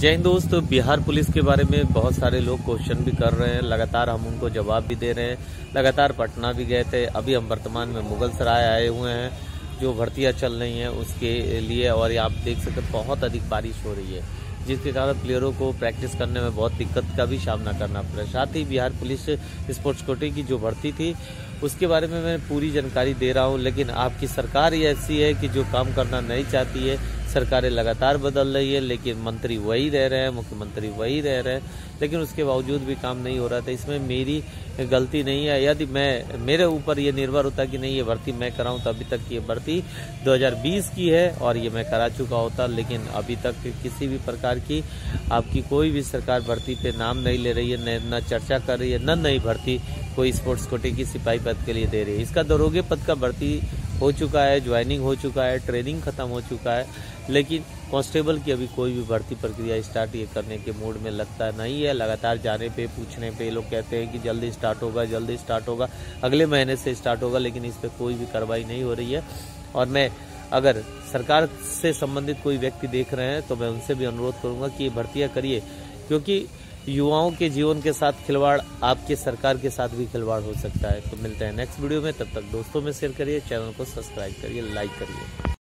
जय हिंद दोस्तों। बिहार पुलिस के बारे में बहुत सारे लोग क्वेश्चन भी कर रहे हैं, लगातार हम उनको जवाब भी दे रहे हैं। लगातार पटना भी गए थे, अभी हम वर्तमान में मुगलसराय आए हुए हैं। जो भर्तियां चल रही हैं उसके लिए, और ये आप देख सकते हैं बहुत अधिक बारिश हो रही है, जिसके कारण प्लेयरों को प्रैक्टिस करने में बहुत दिक्कत का भी सामना करना पड़ रहा है। साथ ही बिहार पुलिस स्पोर्ट्स कोटे की जो भर्ती थी उसके बारे में मैं पूरी जानकारी दे रहा हूं, लेकिन आपकी सरकार ही ऐसी है कि जो काम करना नहीं चाहती है। सरकारें लगातार बदल रही है, लेकिन मंत्री वही रह रहे हैं, मुख्यमंत्री वही रह रहे हैं, लेकिन उसके बावजूद भी काम नहीं हो रहा था। इसमें मेरी गलती नहीं है। यदि मेरे ऊपर ये निर्भर होता कि नहीं ये भर्ती मैं कराऊं, तो अभी तक ये भर्ती 2020 की है और ये मैं करा चुका होता, लेकिन अभी तक किसी भी प्रकार की आपकी कोई भी सरकार भर्ती पे नाम नहीं ले रही है, न चर्चा कर रही है, न नई भर्ती कोई स्पोर्ट्स कोटे की सिपाही पद के लिए दे रही है। इसका दरोगे पद का भर्ती हो चुका है, ज्वाइनिंग हो चुका है, ट्रेनिंग खत्म हो चुका है, लेकिन कांस्टेबल की अभी कोई भी भर्ती प्रक्रिया स्टार्ट ये करने के मूड में लगता नहीं है। लगातार जाने पे पूछने पे लोग कहते हैं कि जल्दी स्टार्ट होगा, जल्दी स्टार्ट होगा, अगले महीने से स्टार्ट होगा, लेकिन इस पर कोई भी कार्रवाई नहीं हो रही है। और मैं अगर सरकार से संबंधित कोई व्यक्ति देख रहे हैं तो मैं उनसे भी अनुरोध करूंगा कि ये भर्तियां करिए, क्योंकि युवाओं के जीवन के साथ खिलवाड़ आपके सरकार के साथ भी खिलवाड़ हो सकता है। तो मिलते हैं नेक्स्ट वीडियो में, तब तक दोस्तों में शेयर करिए, चैनल को सब्सक्राइब करिए, लाइक करिए।